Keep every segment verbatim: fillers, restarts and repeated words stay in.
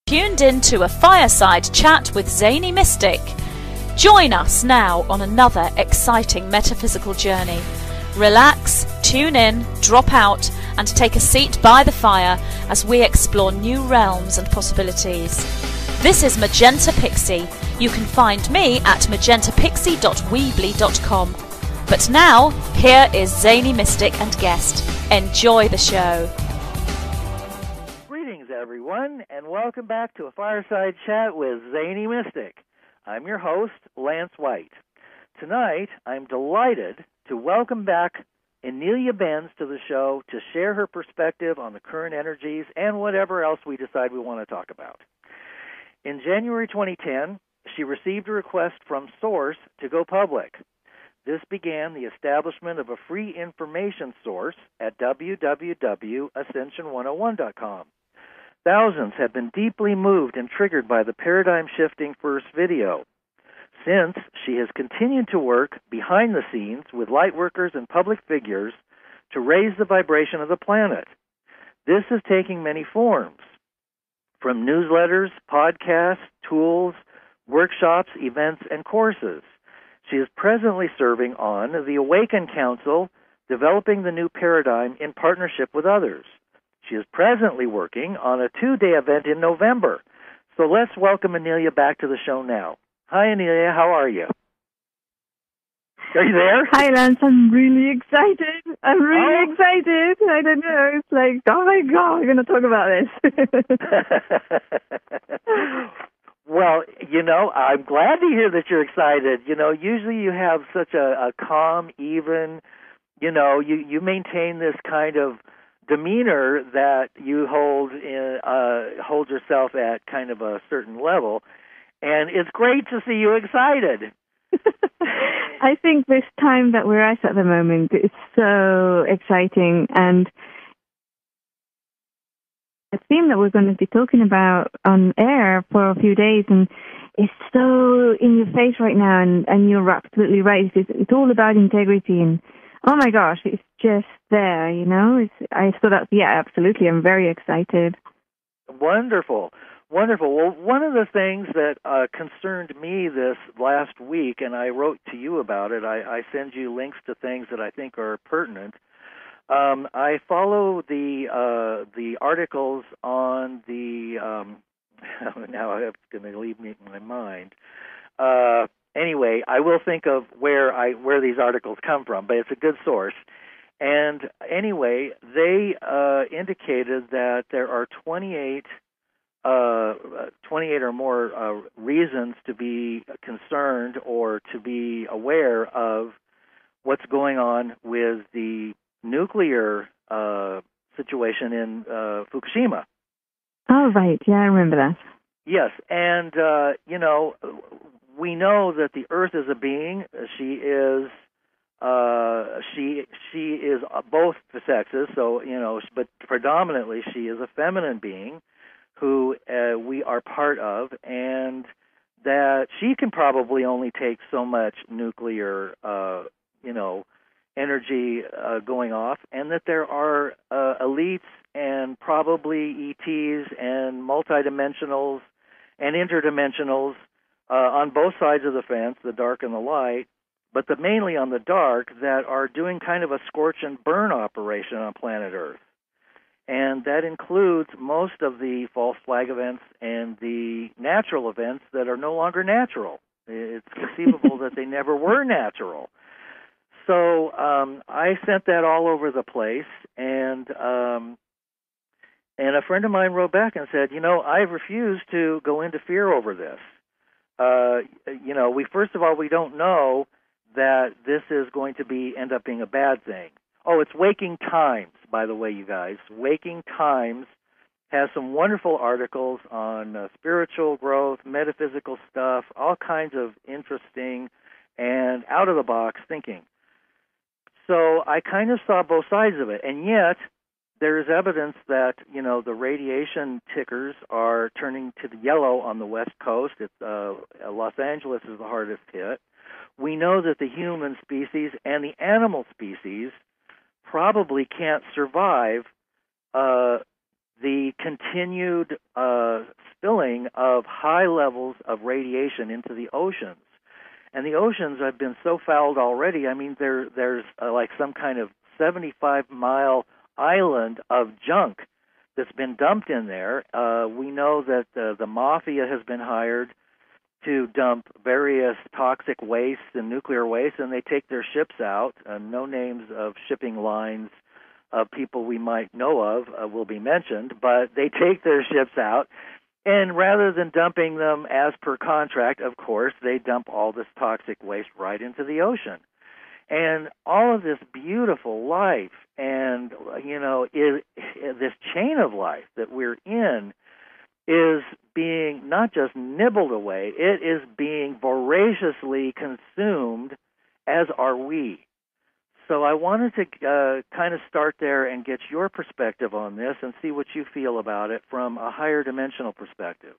tuned in to a fireside chat with Zany Mystic. Join us now on another exciting metaphysical journey. Relax, tune in, drop out, and take a seat by the fire as we explore new realms and possibilities. This is Magenta Pixie. You can find me at magenta pixie dot weebly dot com. But now, here is Zany Mystic and guest. Enjoy the show. Everyone, and welcome back to a fireside chat with Zany Mystic. I'm your host, Lance White. Tonight, I'm delighted to welcome back Anelia Benz to the show to share her perspective on the current energies and whatever else we decide we want to talk about. In January twenty ten, she received a request from Source to go public. This began the establishment of a free information source at w w w dot ascension one oh one dot com. Thousands have been deeply moved and triggered by the paradigm-shifting first video. Since, she has continued to work behind the scenes with lightworkers and public figures to raise the vibration of the planet. This is taking many forms, from newsletters, podcasts, tools, workshops, events, and courses. She is presently serving on the Awaken Council, developing the new paradigm in partnership with others. She is presently working on a two-day event in November. So let's welcome Anelia back to the show now. Hi, Anelia. How are you? Are you there? Hi, Lance. I'm really excited. I'm really oh. excited. I don't know. It's like, oh, my God, we're going to talk about this. Well, you know, I'm glad to hear that you're excited. You know, usually you have such a, a calm, even, you know, you, you maintain this kind of demeanor that you hold in, uh, hold yourself at kind of a certain level, and it's great to see you excited. I think this time that we're at at the moment is so exciting, and a theme that we're going to be talking about on air for a few days, and it's so in your face right now, and, and you're absolutely right. It's, it's all about integrity, and oh my gosh, it's just there, you know. It's, I thought that, yeah, absolutely. I'm very excited. Wonderful, wonderful. Well, one of the things that uh, concerned me this last week, and I wrote to you about it, I, I send you links to things that I think are pertinent. Um, I follow the uh, the articles on the, um, now it's going to leave me my mind. Uh, anyway, I will think of where I where these articles come from, but it's a good source. And anyway, they uh, indicated that there are twenty-eight, uh, twenty-eight or more uh, reasons to be concerned or to be aware of what's going on with the nuclear uh, situation in uh, Fukushima. Oh, right. Yeah, I remember that. Yes, and, uh, you know, we know that the Earth is a being. She is... Uh, she she is both sexes, so, you know, but predominantly she is a feminine being who uh, we are part of, and that she can probably only take so much nuclear, uh, you know, energy uh, going off, and that there are uh, elites and probably E Ts and multidimensionals and interdimensionals uh, on both sides of the fence, the dark and the light, but the mainly on the dark, that are doing kind of a scorch and burn operation on planet Earth. And that includes most of the false flag events and the natural events that are no longer natural. It's conceivable that they never were natural. So um, I sent that all over the place, and um, and a friend of mine wrote back and said, you know, I refuse to go into fear over this. Uh, you know, we first of all, we don't know that this is going to be end up being a bad thing. Oh, it's Waking Times, by the way, you guys. Waking Times has some wonderful articles on uh, spiritual growth, metaphysical stuff, all kinds of interesting and out-of-the-box thinking. So I kind of saw both sides of it, and yet there is evidence that, you know, the radiation tickers are turning to the yellow on the West Coast. It's, uh, Los Angeles is the hardest hit. We know that the human species and the animal species probably can't survive uh, the continued uh, spilling of high levels of radiation into the oceans. And the oceans have been so fouled already. I mean, there there's uh, like some kind of seventy-five mile island of junk that's been dumped in there. Uh, we know that uh, the mafia has been hired to dump various toxic waste and nuclear waste, and they take their ships out. Uh, no names of shipping lines of people we might know of uh, will be mentioned, but they take their ships out, and rather than dumping them as per contract, of course, they dump all this toxic waste right into the ocean. And all of this beautiful life and, you know, is, this chain of life that we're in is being not just nibbled away, it is being voraciously consumed, as are we. So I wanted to uh, kind of start there and get your perspective on this and see what you feel about it from a higher dimensional perspective.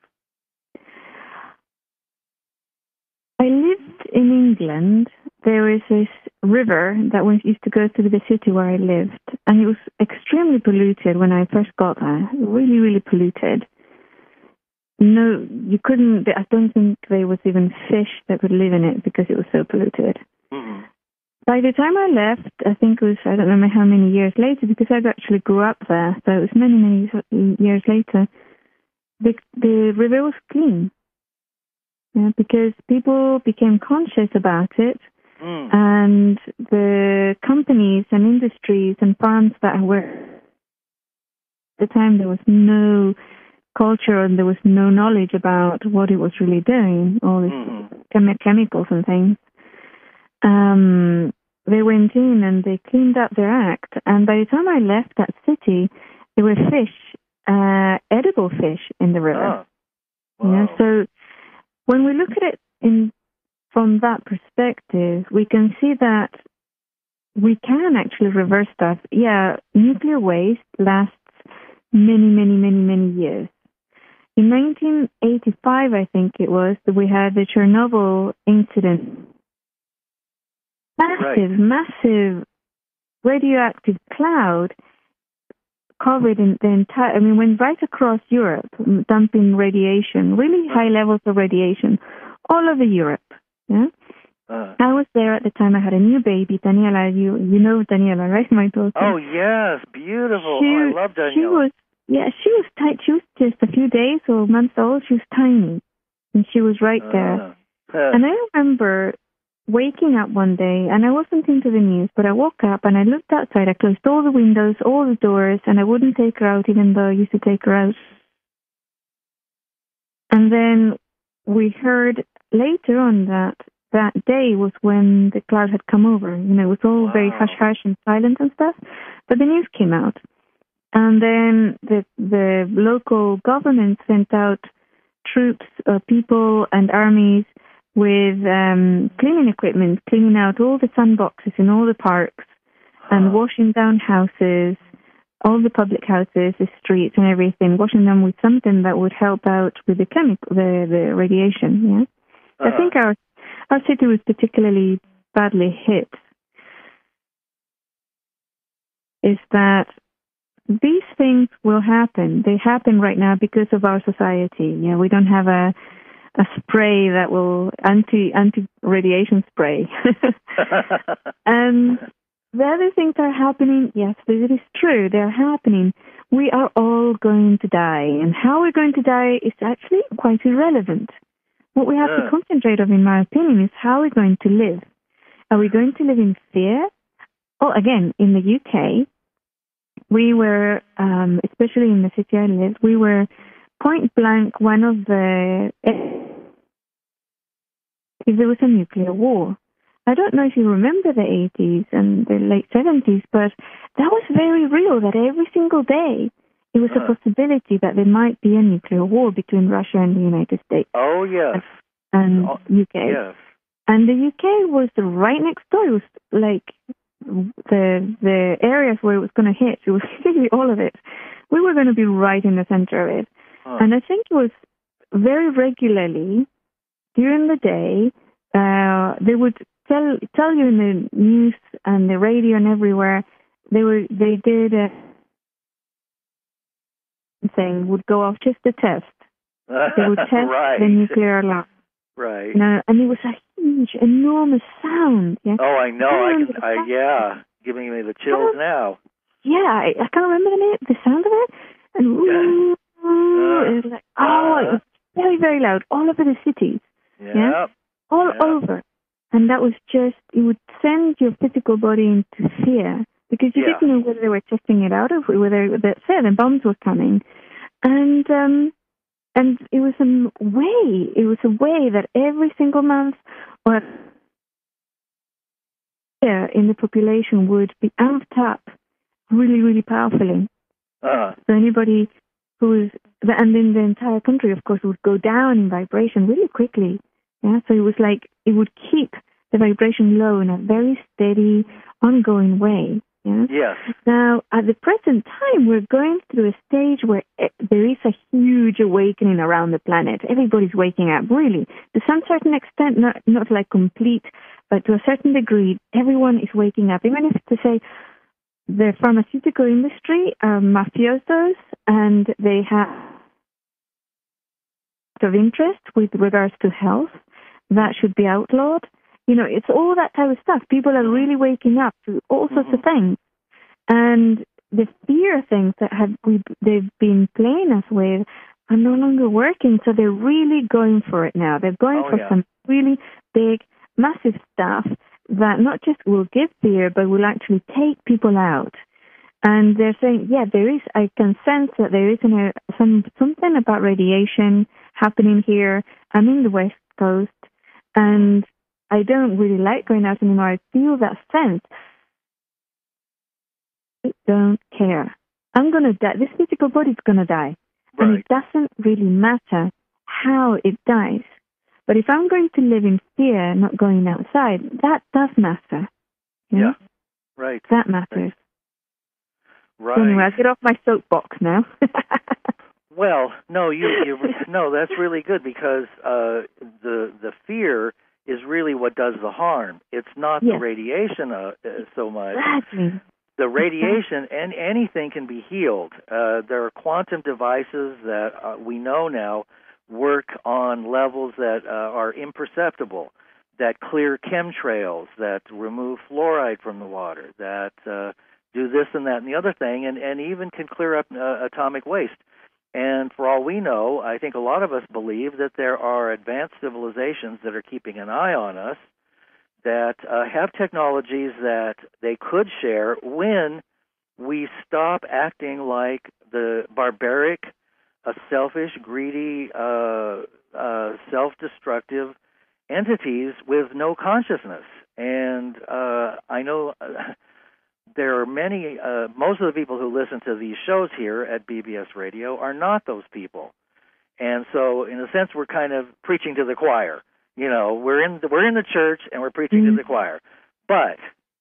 I lived in England. There is this river that was, used to go through the city where I lived, and it was extremely polluted when I first got there. Really, really polluted. No, you couldn't, I don't think there was even fish that could live in it because it was so polluted. Mm-hmm. By the time I left, I think it was, I don't remember how many years later, because I actually grew up there, so it was many, many years later, the, the river was clean. Yeah, because people became conscious about it, mm. and the companies and industries and farms that were, at the time there was no culture and there was no knowledge about what it was really doing, all these mm-hmm. chem- chemicals and things. Um, they went in and they cleaned up their act. And by the time I left that city, there were fish, uh, edible fish in the river. Oh. Wow. Yeah, so when we look at it in from that perspective, we can see that we can actually reverse stuff. Yeah, nuclear waste lasts many, many, many, many years. In nineteen eighty-five, I think it was, that we had the Chernobyl incident. Massive, right. massive radioactive cloud covered in the entire, I mean, went right across Europe, dumping radiation, really high levels of radiation, all over Europe. Yeah. Uh, I was there at the time. I had a new baby, Daniela. You you know Daniela, right? My daughter. Oh yes, beautiful. She, oh, I love Daniela. She was, yeah, she was tight. She was just a few days or months old. She was tiny, and she was right uh, there. Uh, and I remember waking up one day, and I wasn't into the news, but I woke up and I looked outside. I closed all the windows, all the doors, and I wouldn't take her out, even though I used to take her out. And then we heard later on that that day was when the cloud had come over. You know, it was all wow. very hush-hush and silent and stuff. But the news came out. And then the the local government sent out troops, uh, people and armies with um, cleaning equipment, cleaning out all the sandboxes in all the parks huh. and washing down houses, all the public houses, the streets and everything, washing them with something that would help out with the chemical, the, the radiation, yeah? Uh-huh. I think our our city was particularly badly hit. Is that these things will happen. They happen right now because of our society. You know, we don't have a a spray that will anti anti radiation spray. And the other things are happening. Yes, it is true. They're happening. We are all going to die, and how we're going to die is actually quite irrelevant. What we have yeah. to concentrate on, in my opinion, is how we're going to live. Are we going to live in fear? Oh, again, in the U K, we were, um, especially in the city I lived, we were point blank one of the, if there was a nuclear war. I don't know if you remember the eighties and the late seventies, but that was very real, that every single day it was uh. a possibility that there might be a nuclear war between Russia and the United States. Oh, yes. And oh, U K. Yes. And the U K was right next door. It was like the the areas where it was going to hit. It was really all of it. We were going to be right in the center of it. Huh. And I think it was very regularly during the day, uh, they would tell tell you in the news and the radio and everywhere, they were they did a thing would go off just a test. They would test right. the nuclear alarm. Right. Now, and it was a huge, enormous sound. Yeah? Oh, I know. I I can. I, yeah, giving me the chills now. Yeah, I, I can't remember the name, the sound of it. And ooh, Uh, it was like, oh, it was very, very loud, all over the city. Yeah. Yeah? All Yep. over. And that was just, it would send your physical body into fear because you Yeah. didn't know whether they were testing it out or whether the, say, the bombs were coming. And, um, and it was a way, it was a way that every single month or fear in the population would be amped up really, really powerfully. Uh, So anybody who was, and then the entire country, of course, would go down in vibration really quickly. Yeah, so it was like it would keep the vibration low in a very steady, ongoing way. Yeah. yes. Now, at the present time, we're going through a stage where it, there is a huge awakening around the planet. Everybody's waking up, really. To some certain extent, not not like complete, but to a certain degree, everyone is waking up. Even if, to say, the pharmaceutical industry are mafiosos and they have of interest with regards to health, that should be outlawed. You know, it's all that type of stuff. People are really waking up to all sorts Mm-hmm. of things. And the fear things that have we they've been playing us with are no longer working. So they're really going for it now. They're going Oh, for yeah. some really big, massive stuff that not just will give fear, but will actually take people out. And they're saying, yeah, there is, I can sense that there is an, uh, some, something about radiation happening here. I'm in the West Coast, and I don't really like going out anymore. I feel that sense. I don't care. I'm going to die. This physical body's going to die. Right. And it doesn't really matter how it dies. But if I'm going to live in fear, not going outside, that does matter. You know? Yeah. Right. That matters. Right. Anyway, I'll get off my soapbox now. Well, no, you, you no, that's really good because uh, the the fear is really what does the harm. It's not Yes. the radiation uh, uh, so much. Exactly. The radiation and anything can be healed. Uh, there are quantum devices that uh, we know now work on levels that uh, are imperceptible, that clear chemtrails, that remove fluoride from the water, that uh, do this and that and the other thing, and, and even can clear up uh, atomic waste. And for all we know, I think a lot of us believe that there are advanced civilizations that are keeping an eye on us that uh, have technologies that they could share when we stop acting like the barbaric, uh, selfish, greedy, uh, uh, self-destructive entities with no consciousness. And uh, I know uh, there are many, uh, most of the people who listen to these shows here at B B S Radio are not those people. And so, in a sense, we're kind of preaching to the choir. You know, we're in the, we're in the church and we're preaching Mm-hmm. to the choir. But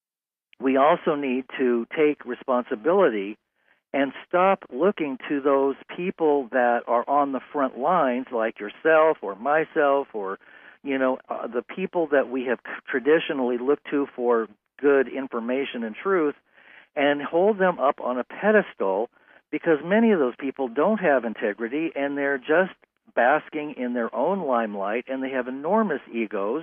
we also need to take responsibility and stop looking to those people that are on the front lines, like yourself or myself, or you know, uh, the people that we have traditionally looked to for good information and truth, and hold them up on a pedestal, because many of those people don't have integrity and they're just basking in their own limelight, and they have enormous egos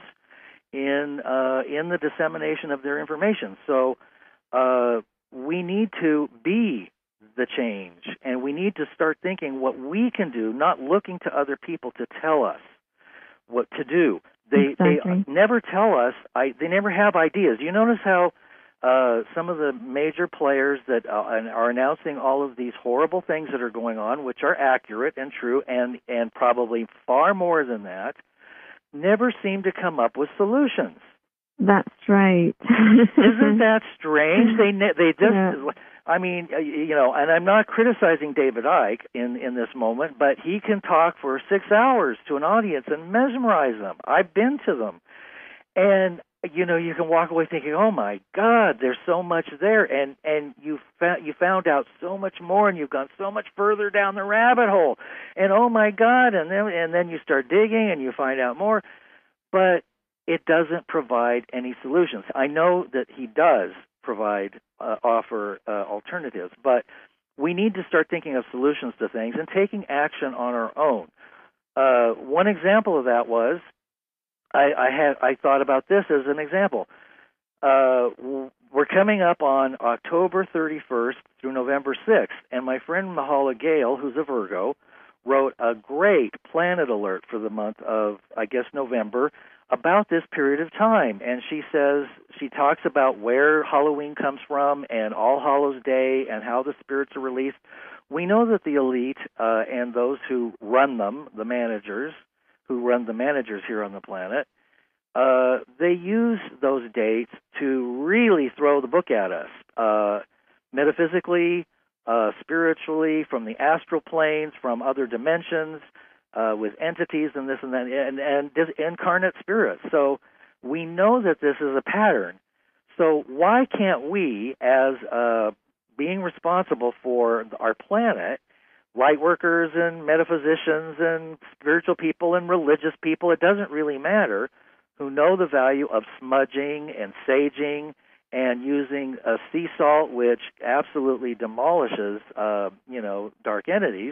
in uh, in the dissemination of their information. So uh, we need to be the change, and we need to start thinking what we can do, not looking to other people to tell us what to do. They Exactly. they never tell us. I, they never have ideas. You notice how uh, some of the major players that uh, are announcing all of these horrible things that are going on, which are accurate and true, and and probably far more than that, never seem to come up with solutions. That's right. Isn't that strange? They ne- they just. Yeah. I mean, uh, you know, and I'm not criticizing David Icke in, in this moment, but he can talk for six hours to an audience and mesmerize them. I've been to them. And, you know, you can walk away thinking, oh, my God, there's so much there. And, and you, fa- you found out so much more, and you've gone so much further down the rabbit hole. And, oh, my God, and then, and then you start digging and you find out more. But it doesn't provide any solutions. I know that he does provide, uh, offer uh, alternatives, but we need to start thinking of solutions to things and taking action on our own. uh, one example of that was I, I had I thought about this as an example. Uh, we're coming up on October thirty-first through November sixth, and my friend Mahala Gale, who's a Virgo, wrote a great planet alert for the month of, I guess, November about this period of time. And she says, she talks about where Halloween comes from and All Hallows Day and how the spirits are released. We know that the elite uh, and those who run them, the managers, who run the managers here on the planet, uh, they use those dates to really throw the book at us, uh, metaphysically, uh, spiritually, from the astral planes, from other dimensions, uh, with entities and this and that, and, and dis- incarnate spirits. So we know that this is a pattern. So why can't we, as uh, being responsible for our planet, light workers and metaphysicians and spiritual people and religious people, it doesn't really matter, who know the value of smudging and saging and using a sea salt, which absolutely demolishes, uh, you know, dark entities,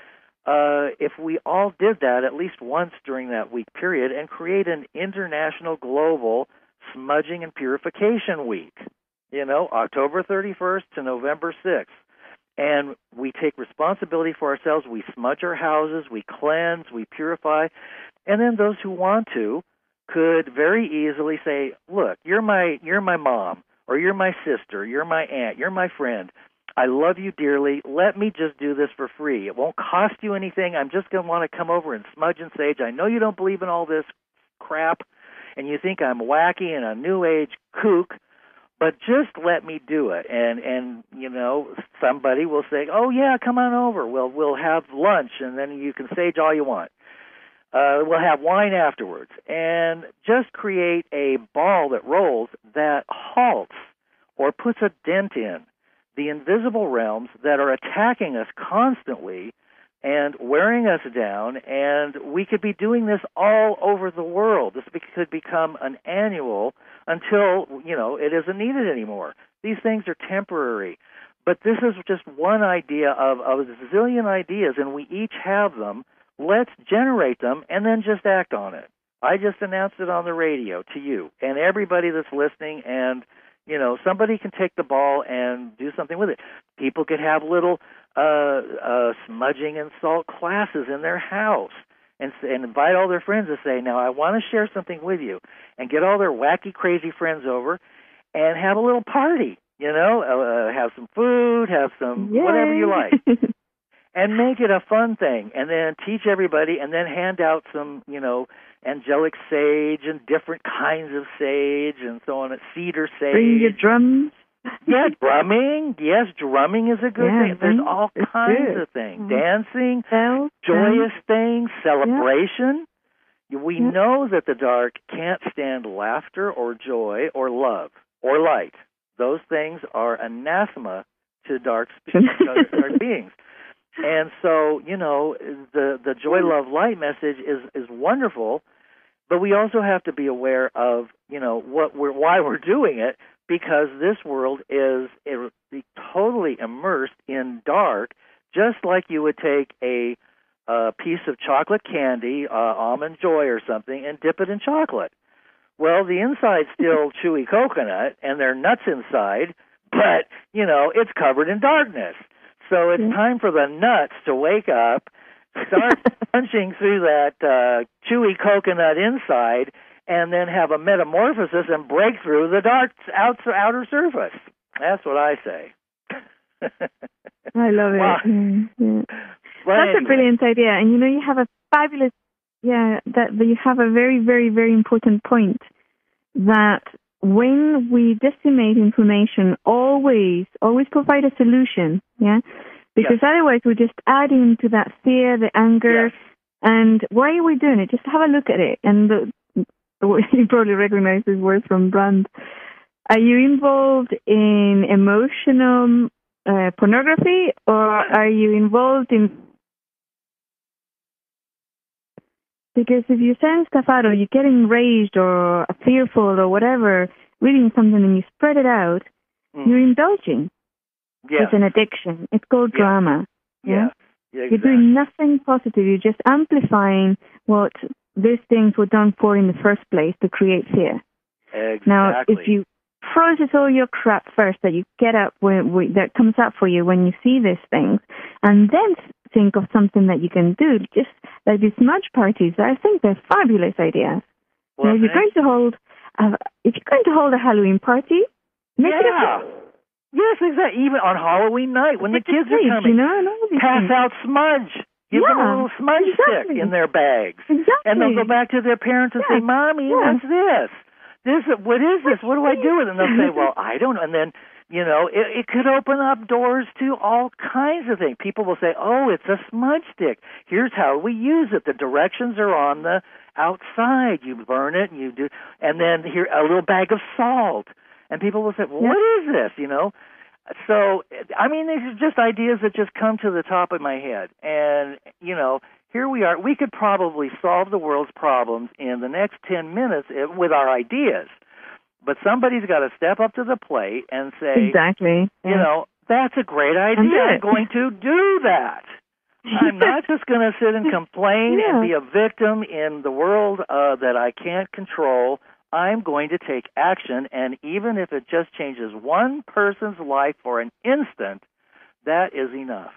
uh, if we all did that at least once during that week period and create an international global smudging and purification week, you know, October thirty-first to November sixth. And we take responsibility for ourselves. We smudge our houses, we cleanse, we purify. And then those who want to could very easily say, look, you're my you're my mom, or you're my sister, you're my aunt, you're my friend. I love you dearly. Let me just do this for free. It won't cost you anything. I'm just going to want to come over and smudge and sage. I know you don't believe in all this crap, and you think I'm wacky and a new age kook, but just let me do it. And, and you know, somebody will say, oh, yeah, come on over. We'll, we'll have lunch, and then you can sage all you want. Uh, we'll have wine afterwards. And just create a ball that rolls that halts or puts a dent in the invisible realms that are attacking us constantly and wearing us down, and we could be doing this all over the world. This could become an annual until, you know, it isn't needed anymore. These things are temporary. But this is just one idea of, of a zillion ideas, and we each have them. Let's generate them and then just act on it. I just announced it on the radio to you and everybody that's listening, and you know, somebody can take the ball and do something with it. People could have little uh, uh, smudging and salt classes in their house and, and invite all their friends to say, now I want to share something with you, and get all their wacky, crazy friends over and have a little party, you know, uh, have some food, have some Yay. Whatever you like. And make it a fun thing, and then teach everybody, and then hand out some, you know, angelic sage and different kinds of sage and so on, cedar sage. Bring your drums. Yeah, drumming. Yes, drumming is a good yeah, thing. There's all it's kinds good. of things. Mm-hmm. Dancing, Bells, joyous bells. things, celebration. Yeah. We yeah. know that the dark can't stand laughter or joy or love or light. Those things are anathema to dark, dark beings. And so, you know, the the joy, love, light message is, is wonderful, but we also have to be aware of, you know, what we're why we're doing it, because this world is it, totally immersed in dark, just like you would take a, a piece of chocolate candy, uh, almond joy or something, and dip it in chocolate. Well, the inside's still chewy coconut, and there are nuts inside, but, you know, it's covered in darkness. So it's time for the nuts to wake up, start punching through that uh, chewy coconut inside, and then have a metamorphosis and break through the dark out, outer surface. That's what I say. I love it. Wow. Yeah, yeah. Well, That's anyway. a brilliant idea. And, you know, you have a fabulous, yeah, that, that you have a very, very, very important point that when we decimate information, always, always provide a solution, yeah? Because yes. otherwise we're just adding to that fear, the anger, yes. and why are we doing it? Just have a look at it. And the, the, you probably recognize this word from Brand. Are you involved in emotional uh, pornography, or are you involved in... Because if you send stuff out, or you get enraged or fearful or whatever, reading something and you spread it out, mm. you're indulging. Yes. It's an addiction. It's called yes. drama. Yeah? Yes. Yeah, exactly. You're doing nothing positive. You're just amplifying what these things were done for in the first place, to create fear. Exactly. Now, if you process all your crap first that you get up when, when, that comes up for you when you see these things, and then think of something that you can do, just like these smudge parties, I think they're fabulous ideas. Well, now, if you're going to hold, uh, if you're going to hold a Halloween party, make yeah. it a Yes, exactly. Even on Halloween night when the kids page, are coming, you know, and all these pass things. out smudge. Give yeah, them a little smudge exactly. stick in their bags. Exactly. And they'll go back to their parents and yeah. say, Mommy, yeah. what's this? This, what is this? What do I do with it? And they'll say, well, I don't know. And then, you know, it, it could open up doors to all kinds of things. People will say, oh, it's a smudge stick. Here's how we use it. The directions are on the outside. You burn it and you do, and then here, a little bag of salt. And people will say, well, yeah. what is this? You know? So, I mean, these are just ideas that just come to the top of my head. And, you know, here we are. We could probably solve the world's problems in the next ten minutes with our ideas. But somebody's got to step up to the plate and say, exactly. you yeah. know, that's a great idea. I'm going to do that. I'm not just going to sit and complain yeah. and be a victim in the world uh, that I can't control. I'm going to take action, and even if it just changes one person's life for an instant, that is enough.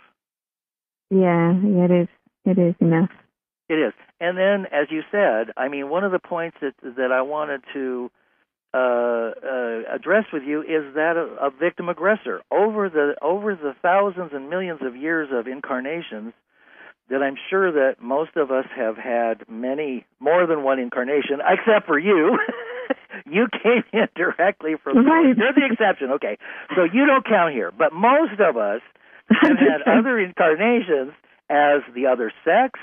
Yeah, it is. It is enough. It is. And then, as you said, I mean, one of the points that that I wanted to uh, uh, address with you is that of, of victim aggressor. Over the over the thousands and millions of years of incarnations, that I'm sure that most of us have had many, more than one incarnation, except for you. You came in directly from right. You're the exception, okay. So you don't count here. But most of us have had other incarnations as the other sex,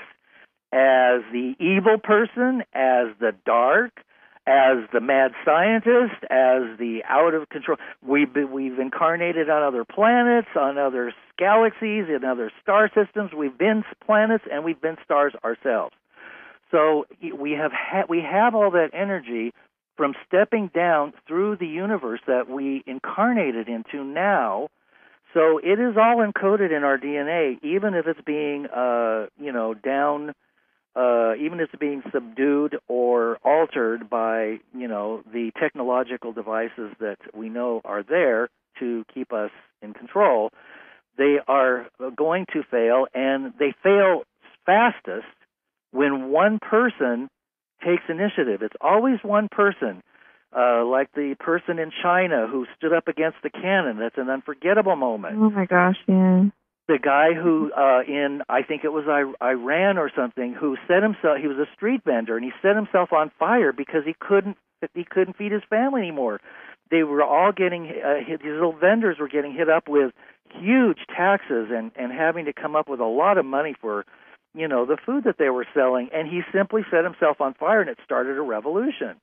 as the evil person, as the dark, as the mad scientist, as the out of control. We've been, we've incarnated on other planets, on other galaxies, in other star systems. We've been planets and we've been stars ourselves. So we have ha- we have all that energy from stepping down through the universe that we incarnated into now. So it is all encoded in our D N A, even if it's being, uh, you know, down, uh, even if it's being subdued or altered by, you know, the technological devices that we know are there to keep us in control. They are going to fail, and they fail fastest when one person takes initiative. It's always one person, uh, like the person in China who stood up against the cannon. That's an unforgettable moment. Oh, my gosh, yeah. The guy who uh, in, I think it was Iran or something, who set himself, he was a street vendor, and he set himself on fire because he couldn't he couldn't feed his family anymore. They were all getting, uh, hit, these little vendors were getting hit up with huge taxes and, and having to come up with a lot of money for, you know, the food that they were selling, and he simply set himself on fire, and it started a revolution.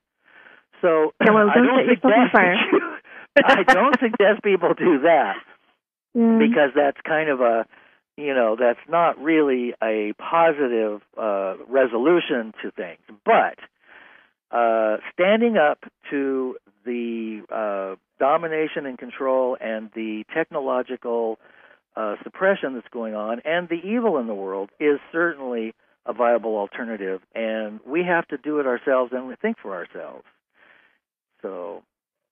So yeah, well, don't I don't suggest fire. I don't suggest people do that yeah. because that's kind of a, you know, that's not really a positive uh, resolution to things. But uh, standing up to the uh, domination and control and the technological Uh, suppression that's going on and the evil in the world is certainly a viable alternative, and we have to do it ourselves and we think for ourselves. So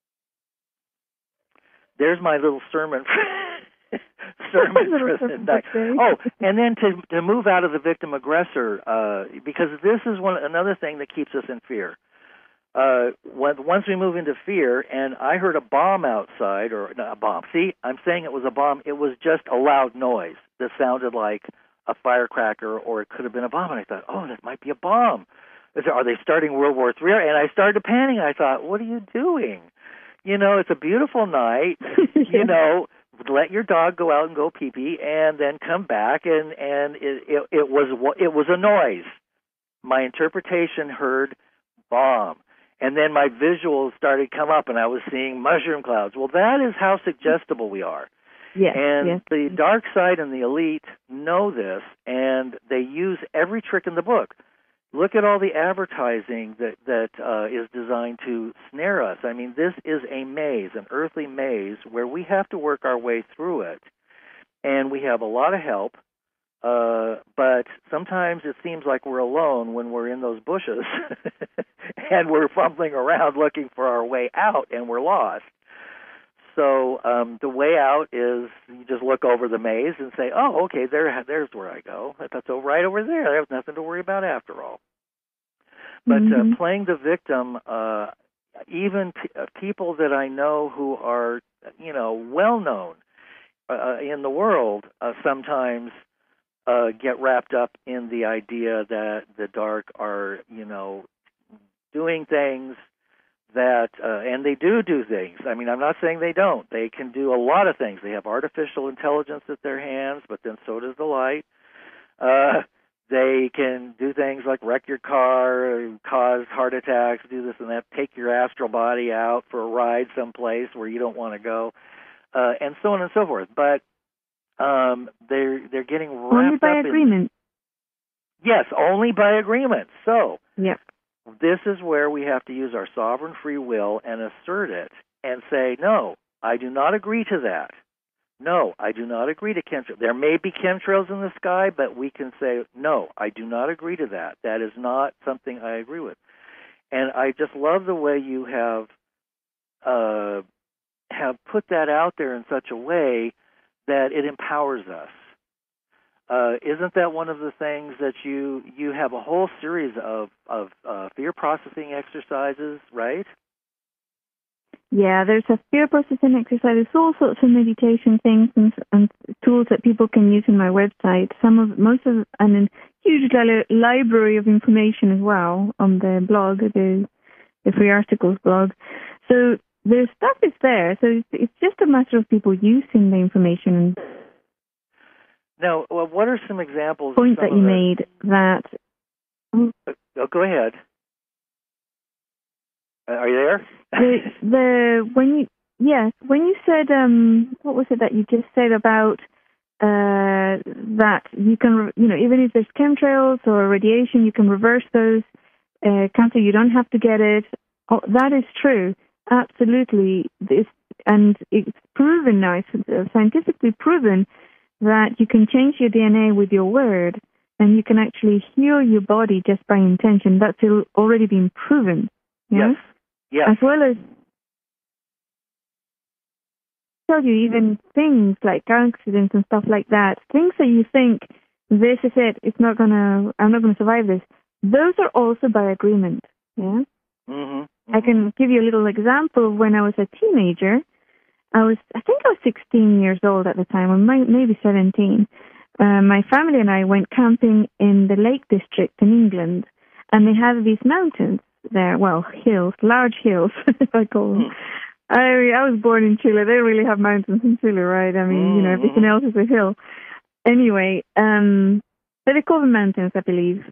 there's my little sermon sermon for the night. Oh, and then to to move out of the victim aggressor, uh, because this is one another thing that keeps us in fear. Uh, when, once we move into fear, and I heard a bomb outside, or no, a bomb. See, I'm saying it was a bomb. It was just a loud noise that sounded like a firecracker, or it could have been a bomb. And I thought, oh, that might be a bomb. Are they starting World War Three? And I started panicking. I thought, what are you doing? You know, it's a beautiful night. yeah. You know, let your dog go out and go pee pee, and then come back. And and it, it it was it was a noise. My interpretation heard bomb. And then my visuals started to come up, and I was seeing mushroom clouds. Well, that is how suggestible we are. Yes, and yes. the dark side and the elite know this, and they use every trick in the book. Look at all the advertising that, that uh, is designed to snare us. I mean, this is a maze, an earthly maze, where we have to work our way through it. And we have a lot of help. Uh, but sometimes it seems like we're alone when we're in those bushes and we're fumbling around looking for our way out and we're lost. So um, the way out is you just look over the maze and say, oh, okay, there, there's where I go. That's over, right over there. There's nothing to worry about after all. But mm-hmm. uh, playing the victim, uh, even p- uh, people that I know who are, you know, well-known uh, in the world uh, sometimes uh, get wrapped up in the idea that the dark are, you know, doing things that, uh, and they do do things. I mean, I'm not saying they don't. They can do a lot of things. They have artificial intelligence at their hands, but then so does the light. Uh, they can do things like wreck your car, cause heart attacks, do this and that, take your astral body out for a ride someplace where you don't want to go, uh, and so on and so forth. But um, they're they're getting wrapped only by up agreement. In, yes, only by agreement. So yeah. This is where we have to use our sovereign free will and assert it and say, no, I do not agree to that. No, I do not agree to chemtrails. There may be chemtrails in the sky, but we can say, no, I do not agree to that. That is not something I agree with. And I just love the way you have uh, have put that out there in such a way that it empowers us. Uh, isn't that one of the things that you you have a whole series of of uh, fear processing exercises, right? Yeah, there's a fear processing exercise. There's all sorts of meditation things and, and tools that people can use in my website. Some of most of and a huge li- library of information as well on the blog, the the Free Articles blog. So the stuff is there. So it's, it's just a matter of people using the information and. Now, well, what are some examples? Point of some that you of made that. Oh, go ahead. Are you there? the the when you yes when you said um what was it that you just said about uh that you can you know even if there's chemtrails or radiation you can reverse those uh, cancer, you don't have to get it. Oh, that is true, absolutely. This and it's proven now, it's scientifically proven that you can change your D N A with your word, and you can actually heal your body just by intention. That's already been proven. Yeah? Yes. Yes. As well as tell you even things like car accidents and stuff like that, things that you think, this is it, it's not gonna, I'm not gonna survive this. Those are also by agreement. Yeah. Mm-hmm. Mm-hmm. I can give you a little example of when I was a teenager. I was, I think I was sixteen years old at the time, or maybe seventeen. Uh, my family and I went camping in the Lake District in England, and they have these mountains there, well, hills, large hills, if I call them. Mm. I, I was born in Chile. They really have mountains in Chile, right? I mean, mm-hmm. you know, everything else is a hill. Anyway, um, but they call them mountains, I believe.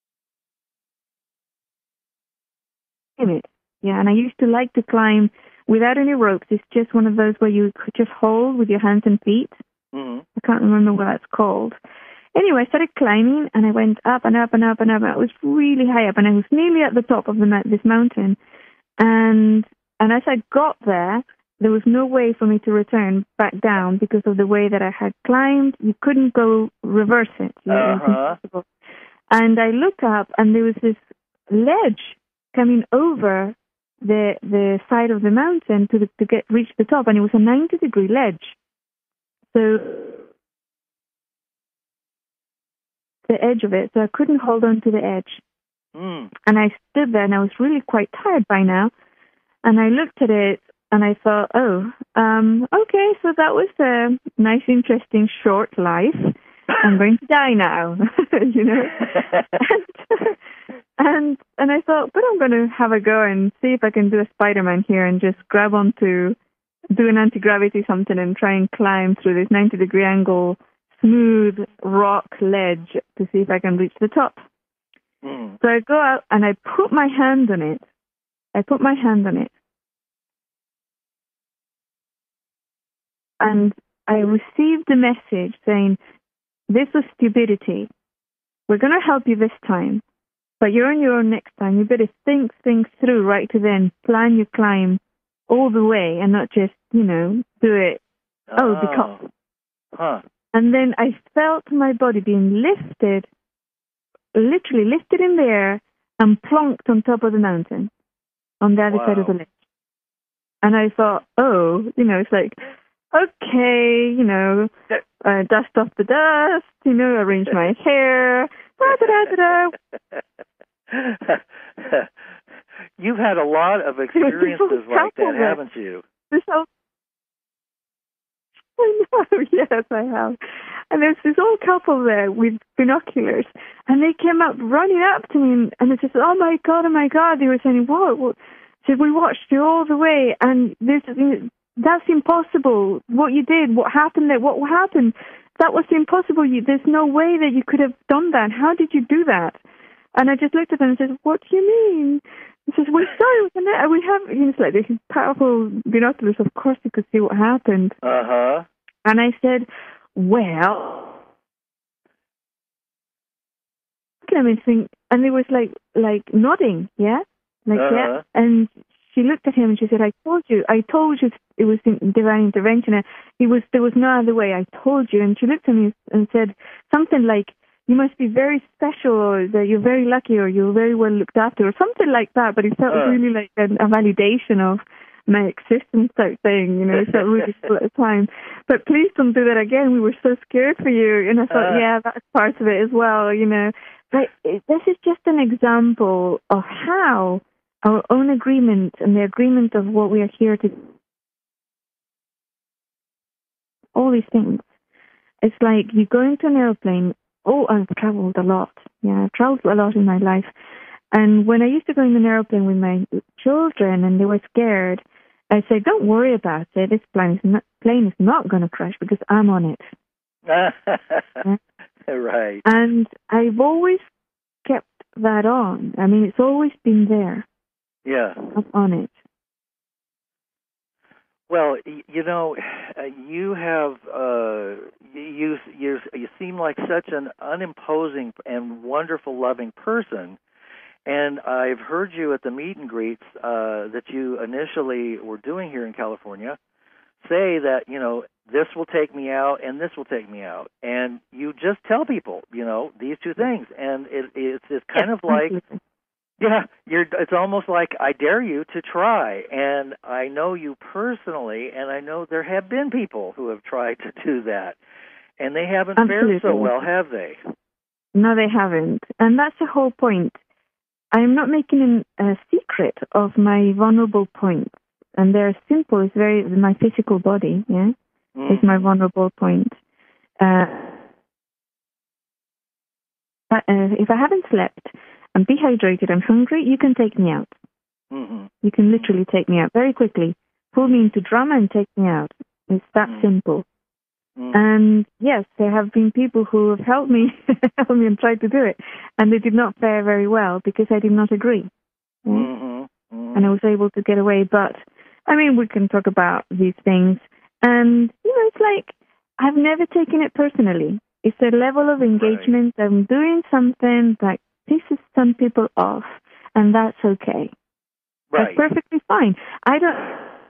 Yeah, and I used to like to climb without any ropes. It's just one of those where you could just hold with your hands and feet. Mm-hmm. I can't remember what that's called. Anyway, I started climbing, and I went up and up and up and up. And I was really high up, and I was nearly at the top of the this mountain. And and as I got there, there was no way for me to return back down because of the way that I had climbed. You couldn't go reverse it. You know, uh-huh. It was impossible. And I looked up, and there was this ledge coming over the the side of the mountain to the, to get reach the top, and it was a ninety degree ledge. So the edge of it, so I couldn't hold on to the edge. Mm. And I stood there, and I was really quite tired by now. And I looked at it, and I thought, oh, um, okay, so that was a nice, interesting, short life. I'm going to die now, you know. and, and and I thought, but I'm going to have a go and see if I can do a Spider-Man here and just grab onto, do an anti-gravity something and try and climb through this ninety degree angle, smooth rock ledge to see if I can reach the top. Mm. So I go out and I put my hand on it. I put my hand on it. And I received a message saying, this was stupidity. We're going to help you this time, but you're on your own next time. You better think things through right to then. Plan your climb all the way and not just, you know, do it. Oh, oh because. Huh. And then I felt my body being lifted, literally lifted in the air and plonked on top of the mountain on the other Wow. side of the lake. And I thought, oh, you know, it's like, okay, you know, uh, dust off the dust, you know, arrange my hair, da-da-da-da-da. You've had a lot of experiences like that, haven't you? This whole, I know, yes, I have. And there's this old couple there with binoculars, and they came up running up to me, and, and they said, oh my God, oh my God. They were saying, what? what? So we watched you all the way, and this, that's impossible. What you did, what happened there, what happened, that was impossible. You, there's no way that you could have done that. How did you do that? And I just looked at them and said, what do you mean? He says, we saw it, and we have, you know, it's like these powerful binoculars, of course you could see what happened. Uh-huh. And I said, well, look at me think, and it was like, like nodding, yeah? Like, uh-huh. yeah. And she looked at him and she said, I told you, I told you it was divine intervention. And he was, there was no other way, I told you. And she looked at me and said something like, you must be very special, or that you're very lucky, or you're very well looked after, or something like that. But it felt uh. really like a, a validation of my existence type thing, you know. It felt really cool at the time. But please don't do that again. We were so scared for you. And I thought, uh. yeah, that's part of it as well, you know. But it, this is just an example of how our own agreement and the agreement of what we are here to, all these things. It's like you go into an airplane. Oh, I've traveled a lot. Yeah, I've traveled a lot in my life. And when I used to go in an airplane with my children and they were scared, I said, don't worry about it. This plane is not, plane is not going to crash because I'm on it. Yeah? Right. And I've always kept that on. I mean, it's always been there. Yeah. I'm on it. Well, you know, you have uh, you you you seem like such an unimposing and wonderful, loving person, and I've heard you at the meet and greets uh, that you initially were doing here in California say that, you know, this will take me out and this will take me out, and you just tell people, you know, these two things, and it, it's it's kind yes, of like. absolutely. Yeah, you're, it's almost like I dare you to try, and I know you personally, and I know there have been people who have tried to do that, and they haven't Absolutely. fared so well, have they? No, they haven't, and that's the whole point. I'm not making a secret of my vulnerable points, and they're simple. It's very my physical body, yeah, mm. is my vulnerable point. Uh, uh, if I haven't slept, I'm dehydrated, I'm hungry, you can take me out. Mm-hmm. You can literally take me out very quickly. Pull me into drama and take me out. It's that mm-hmm. simple. Mm-hmm. And yes, there have been people who have helped me, helped me and tried to do it, and they did not fare very well because I did not agree. Yeah? Mm-hmm. Mm-hmm. And I was able to get away. But, I mean, we can talk about these things. And, you know, it's like, I've never taken it personally. It's a level of engagement. Right. I'm doing something that pisses some people off, and that's okay. Right. That's perfectly fine. I don't.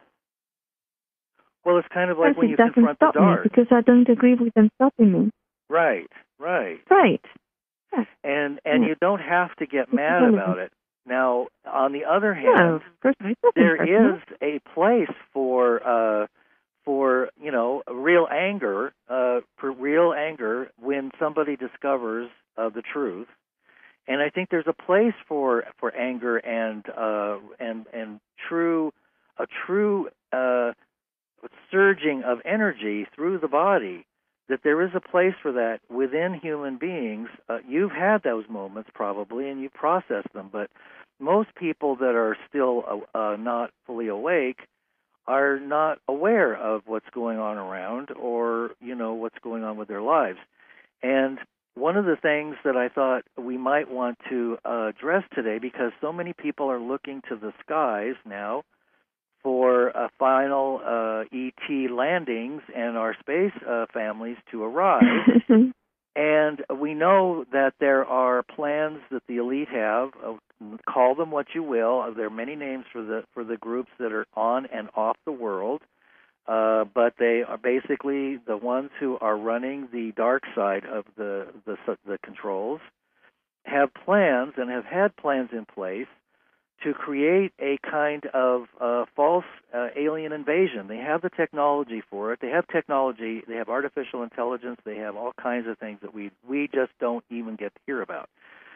Well, it's kind of like when you doesn't confront stop the dark. Me because I don't agree with them stopping me. Right. Right. Right. Yeah. And and yeah. you don't have to get mad about it. Now, on the other hand, no, personally, there personal. is a place for uh, for you know real anger, uh, for real anger when somebody discovers uh, the truth. And I think there's a place for for anger and uh, and and true a true uh, surging of energy through the body. That there is a place for that within human beings. Uh, you've had those moments probably, and you process them. But most people that are still uh, uh, not fully awake are not aware of what's going on around, or you know what's going on with their lives. And one of the things that I thought we might want to uh, address today, because so many people are looking to the skies now for uh, final uh, E T landings and our space uh, families to arrive. And we know that there are plans that the elite have. Uh, call them what you will. There are many names for the for the groups that are on and off the world. Uh, but they are basically the ones who are running the dark side of the, the the controls have plans and have had plans in place to create a kind of uh, false uh, alien invasion. They have the technology for it. They have technology. They have artificial intelligence. They have all kinds of things that we we just don't even get to hear about.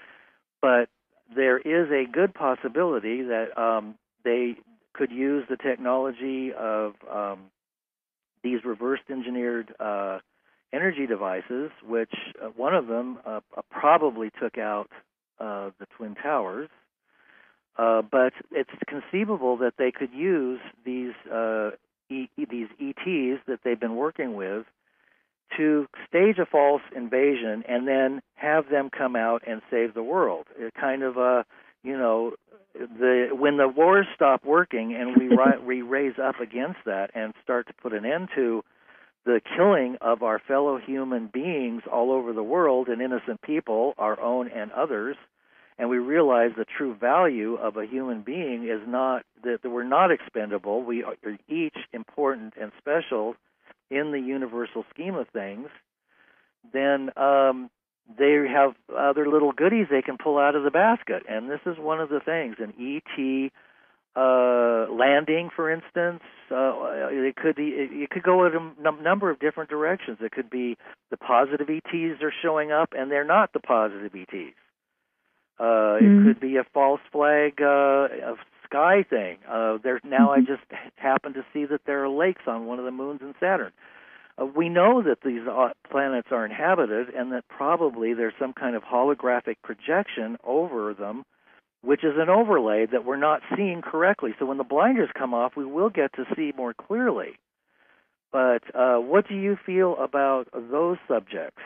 But there is a good possibility that um, they could use the technology of um, these reverse engineered uh, energy devices, which uh, one of them uh, probably took out uh, the Twin Towers. Uh, but it's conceivable that they could use these uh, e- these E Ts that they've been working with to stage a false invasion and then have them come out and save the world. It kind of, uh, you know, the when the wars stop working and we, ri- we raise up against that and start to put an end to the killing of our fellow human beings all over the world and innocent people, our own and others, and we realize the true value of a human being is not that we're not expendable. We are each important and special in the universal scheme of things. Then um, they have other little goodies they can pull out of the basket, and this is one of the things. An E T uh, landing, for instance, uh, it could be. It could go in a num- number of different directions. It could be the positive E Ts are showing up, and they're not the positive E Ts. Uh, mm-hmm. It could be a false flag uh, of sky thing. Uh, there's now mm-hmm. I just happen to see that there are lakes on one of the moons in Saturn. Uh, we know that these uh, planets are inhabited and that probably there's some kind of holographic projection over them, which is an overlay that we're not seeing correctly. So when the blinders come off, we will get to see more clearly. But uh, what do you feel about those subjects?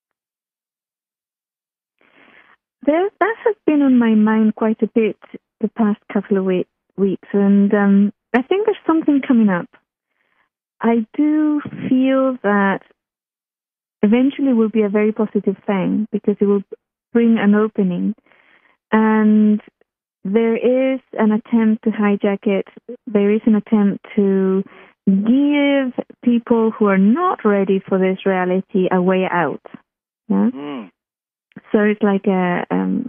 There, that has been on my mind quite a bit the past couple of week, weeks, and um, I think there's something coming up. I do feel that eventually will be a very positive thing because it will bring an opening, and there is an attempt to hijack it. There is an attempt to give people who are not ready for this reality a way out. Yeah. Mm. So it's like a um,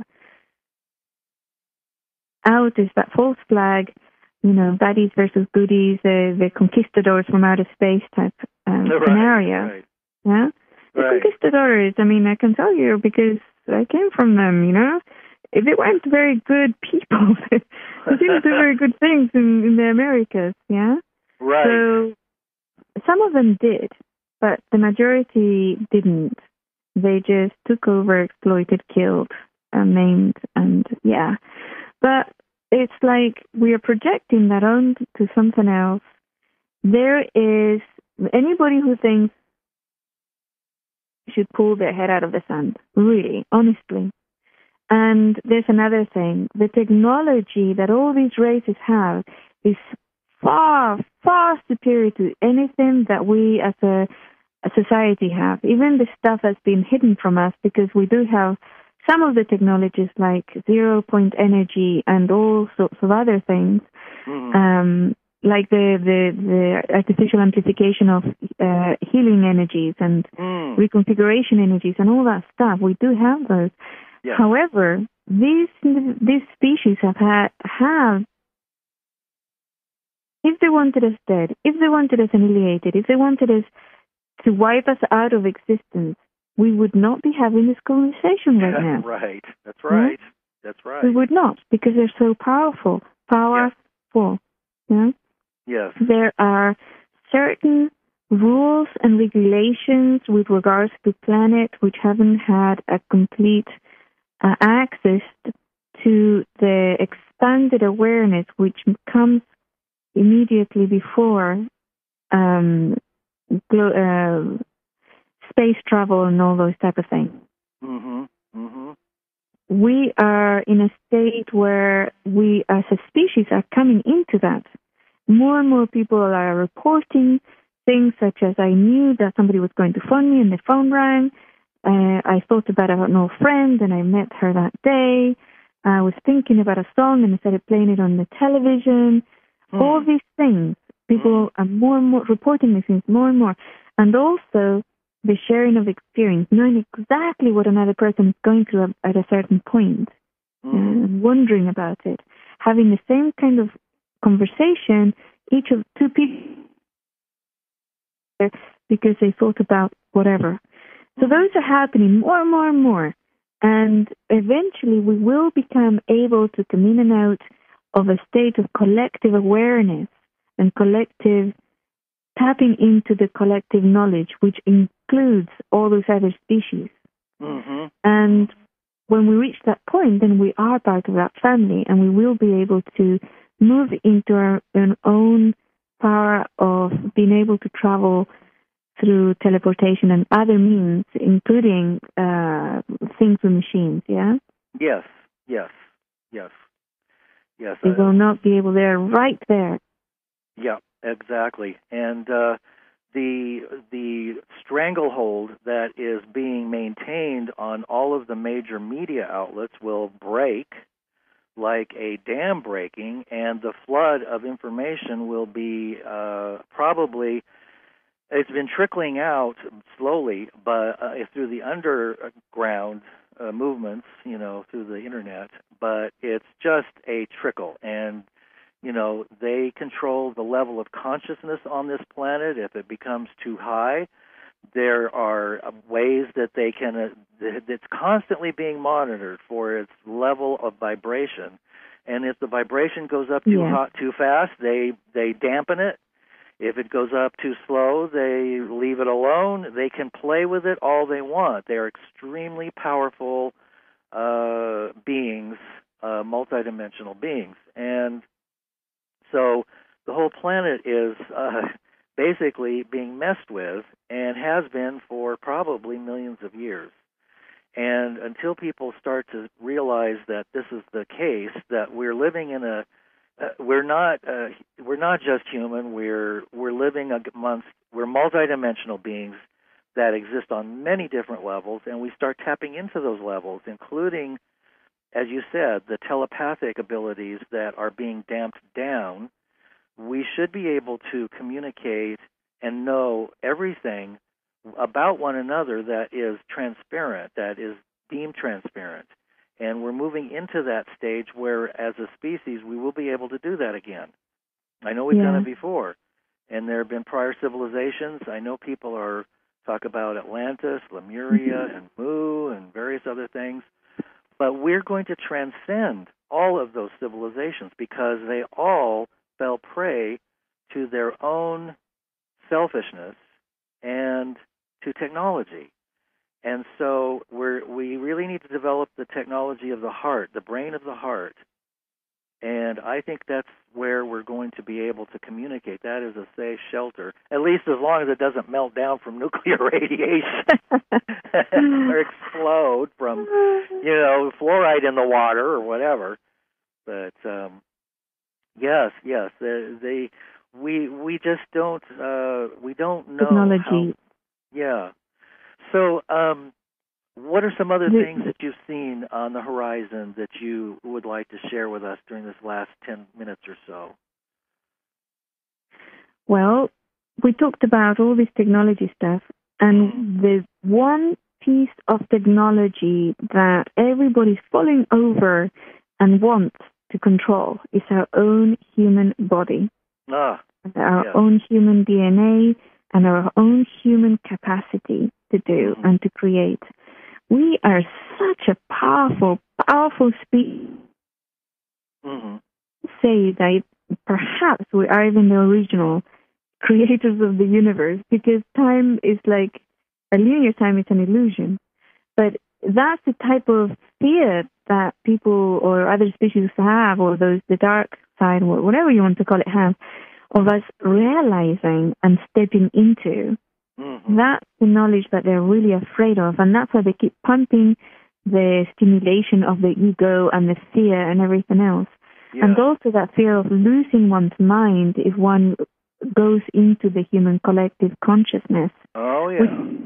out is that false flag, you know, baddies versus goodies, uh, the conquistadors from outer space type um, right, scenario. Right. Yeah, the right. conquistadors. I mean, I can tell you because I came from them. You know, they weren't very good people. They didn't do very good things in, in the Americas. Yeah, right. So some of them did, but the majority didn't. They just took over, exploited, killed, uh, maimed, and yeah. But it's like we are projecting that on to something else. There is anybody who thinks should pull their head out of the sand, really, honestly. And there's another thing. The technology that all these races have is far, far superior to anything that we as a A society have, even the stuff that's been hidden from us, because we do have some of the technologies like zero point energy and all sorts of other things, mm-hmm. um, like the, the, the artificial amplification of uh, healing energies and mm. reconfiguration energies and all that stuff. We do have those. Yeah. However, these these species have had have. If they wanted us dead, if they wanted us annihilated, if they wanted us to wipe us out of existence, we would not be having this conversation right now. Right. That's right. Yeah? That's right. We would not, because they're so powerful. Powerful. Yeah? Yes. There are certain rules and regulations with regards to the planet which haven't had a complete uh, access to the expanded awareness which comes immediately before um, Uh, space travel and all those type of things. Mm-hmm. Mm-hmm. We are in a state where we as a species are coming into that. More and more people are reporting things such as, I knew that somebody was going to phone me and the phone rang. Uh, I thought about an old friend and I met her that day. I was thinking about a song and I started playing it on the television. Mm. All these things People are more and more reporting these things more and more. And also the sharing of experience, knowing exactly what another person is going through at a certain point, mm-hmm. and wondering about it. Having the same kind of conversation, each of two people, because they thought about whatever. So those are happening more and more and more. And eventually we will become able to come in and out of a state of collective awareness and collective tapping into the collective knowledge, which includes all those other species. Mm-hmm. And when we reach that point, then we are part of that family, and we will be able to move into our, our own power of being able to travel through teleportation and other means, including uh, things with machines, yeah? Yes, yes, yes, yes. They will not be able, they're right there. Yeah, exactly. And uh, the the stranglehold that is being maintained on all of the major media outlets will break like a dam breaking, and the flood of information will be uh, probably... It's been trickling out slowly, but uh, through the underground uh, movements, you know, through the internet. But it's just a trickle, and you know, they control the level of consciousness on this planet. If it becomes too high, there are ways that they can. Uh, it's constantly being monitored for its level of vibration, and if the vibration goes up too yeah. hot, too fast, they they dampen it. If it goes up too slow, they leave it alone. They can play with it all they want. They are extremely powerful uh, beings, uh, multidimensional beings. And so the whole planet is uh, basically being messed with and has been for probably millions of years. And until people start to realize that this is the case, that we're living in a Uh, we're not uh, we're not just human. We're we're living amongst we're multidimensional beings that exist on many different levels, and we start tapping into those levels, including, as you said, the telepathic abilities that are being damped down. We should be able to communicate and know everything about one another that is transparent, that is deemed transparent. And we're moving into that stage where, as a species, we will be able to do that again. I know we've yeah. done it before, and there have been prior civilizations. I know people are talk about Atlantis, Lemuria, mm-hmm. and Mu, and various other things. But we're going to transcend all of those civilizations because they all fell prey to their own selfishness and to technology. And so we're, we really need to develop the technology of the heart, the brain of the heart. And I think that's where we're going to be able to communicate. That is a safe shelter, at least as long as it doesn't melt down from nuclear radiation or explode from, you know, fluoride in the water or whatever. But um, yes, yes, they, they we we just don't uh, we don't know technology. How, yeah. So, um, what are some other things that you've seen on the horizon that you would like to share with us during this last ten minutes or so? Well, we talked about all this technology stuff, and mm-hmm. there's one piece of technology that everybody's falling over and wants to control. It's our own human body, ah, our yeah. own human D N A, and our own human capacity to do mm-hmm. and to create. We are such a powerful, powerful species. Mm-hmm. Say that perhaps we are even the original creators of the universe, because time is like, a linear time is an illusion. But that's the type of fear that people or other species have, or those the dark side, or whatever you want to call it, have, of us realizing and stepping into. Mm-hmm. That's the knowledge that they're really afraid of, and that's why they keep pumping the stimulation of the ego and the fear and everything else. Yeah. And also that fear of losing one's mind if one goes into the human collective consciousness. Oh, yeah. Which,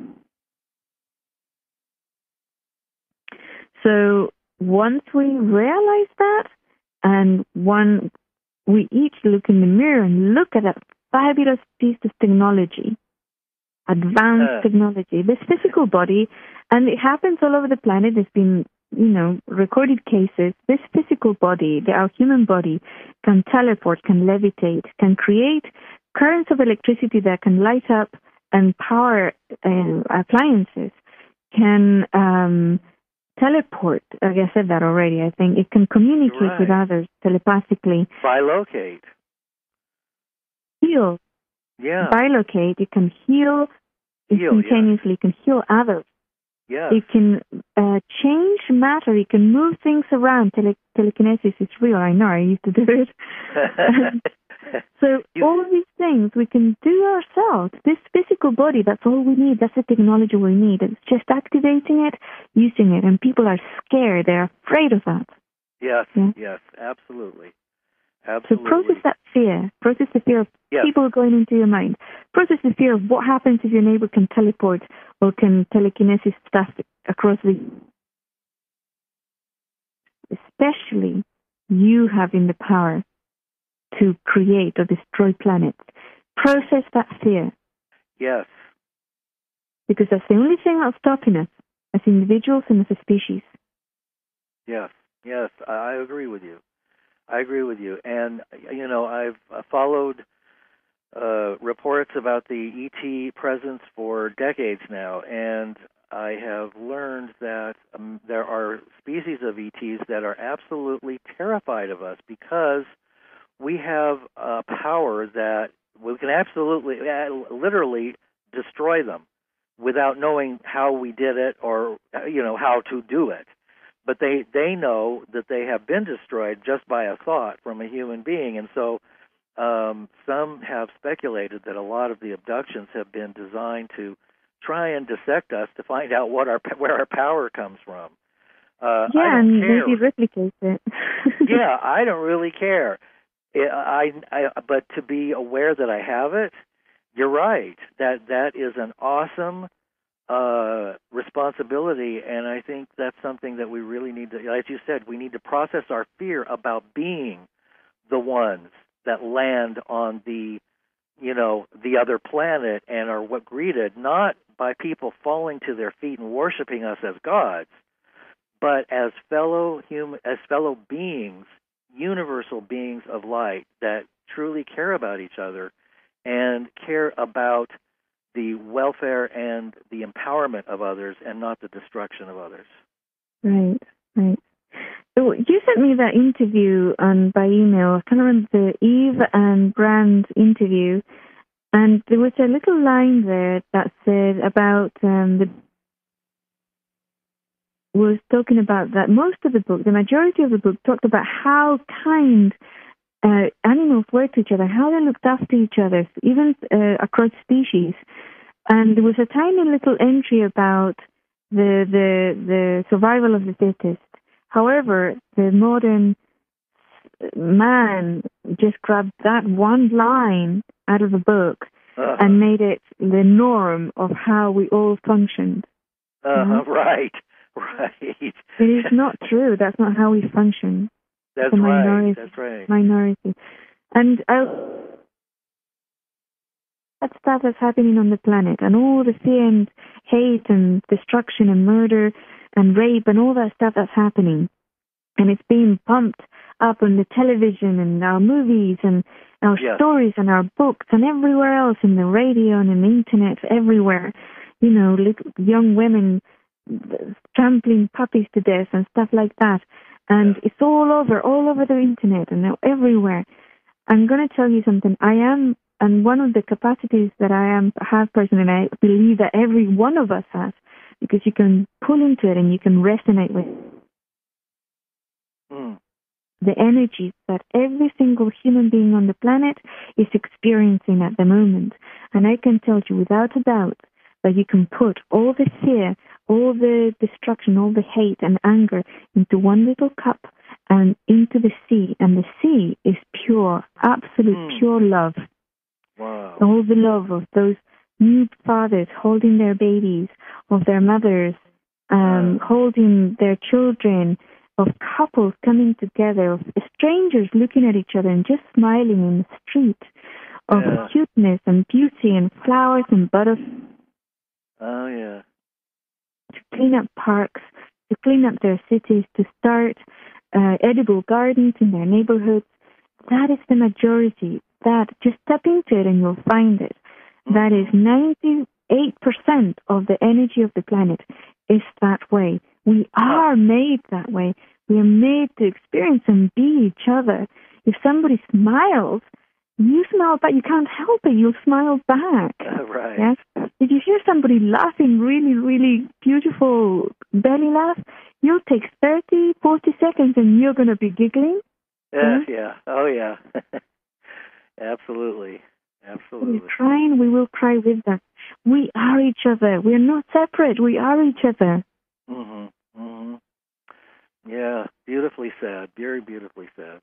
so once we realize that, and one, we each look in the mirror and look at that fabulous piece of technology, advanced Uh. technology. This physical body, and it happens all over the planet. There's been, you know, recorded cases. This physical body, the, our human body, can teleport, can levitate, can create currents of electricity that can light up and power uh, appliances, can um, teleport. I said that already, I think. It can communicate Right. with others telepathically. Bilocate. Heal. Yeah. Bilocate. It can heal Heal, instantaneously. It can heal others. Yeah. It can uh, change matter. It can move things around. Tele- telekinesis is real. I know. I used to do it. So You- all these things we can do ourselves. This physical body, that's all we need. That's the technology we need. It's just activating it, using it. And people are scared. They're afraid of that. Yes, Yeah. yes, absolutely. So Absolutely. process that fear. Process the fear of Yes. people going into your mind. Process the fear of what happens if your neighbor can teleport or can telekinesis stuff across the... Especially you having the power to create or destroy planets. Process that fear, Yes. because that's the only thing that's stopping us as individuals and as a species. Yes, yes, I I agree with you. I agree with you. And, you know, I've uh, followed uh, reports about the E T presence for decades now, and I have learned that um, there are species of E Ts that are absolutely terrified of us because we have a power that we can absolutely, uh, literally destroy them without knowing how we did it or, uh, you know, how to do it. But they, they know that they have been destroyed just by a thought from a human being. And so um, some have speculated that a lot of the abductions have been designed to try and dissect us to find out what our where our power comes from. Uh, Yeah, I don't and care. maybe replicate it. Yeah, I don't really care. I, I, but to be aware that I have it, you're right. That that is an awesome uh, responsibility, and I think that's something that we really need to, as you said, we need to process our fear about being the ones that land on the, you know, the other planet and are what greeted not by people falling to their feet and worshiping us as gods, but as fellow human, as fellow beings, universal beings of light that truly care about each other and care about the welfare and the empowerment of others and not the destruction of others. Right, right. So you sent me that interview on by email. I can't remember the Eve and Brand interview, and there was a little line there that said about um, the was talking about that most of the book, the majority of the book, talked about how kind uh, animals were to each other, how they looked after each other, even uh, across species. And there was a tiny little entry about the the the survival of the fittest. However, the modern man just grabbed that one line out of the book uh-huh. and made it the norm of how we all functioned. Uh-huh. Mm-hmm. Right, right. It is not true. That's not how we function. That's the minority, right. That's right. Minority. And I, that stuff that's happening on the planet, and all the fear and hate and destruction and murder and rape and all that stuff that's happening. And it's being pumped up on the television and our movies and our yes. stories and our books and everywhere else, in the radio and in the internet, everywhere. You know, little young women trampling puppies to death and stuff like that. And yes. it's all over, all over the internet and everywhere. I'm going to tell you something. I am, and one of the capacities that I am have personally, and I believe that every one of us has, because you can pull into it and you can resonate with it. Mm. The energies that every single human being on the planet is experiencing at the moment. And I can tell you without a doubt that you can put all the fear, all the destruction, all the hate and anger into one little cup and into the sea. And the sea is pure, absolute mm. pure love. Wow. All the love of those new fathers holding their babies, of their mothers, um, wow. holding their children, of couples coming together, of strangers looking at each other and just smiling in the street, of Yeah. cuteness and beauty and flowers and butterflies. Oh, yeah. To clean up parks, to clean up their cities, to start uh, edible gardens in their neighborhoods. That is the majority. That, just step into it and you'll find it. Mm-hmm. That is ninety-eight percent of the energy of the planet is that way. We are made that way. We are made to experience and be each other. If somebody smiles, you smile back. You can't help it. You'll smile back. Uh, right. Yes. If you hear somebody laughing really, really beautiful belly laugh, you'll take thirty, forty seconds and you're going to be giggling. Yes, Yeah. yeah. Oh, yeah. Absolutely. Absolutely. We're crying, we will cry with them. We are each other. We're not separate. We are each other. Mhm. Mhm. Yeah, beautifully said. Very beautifully said.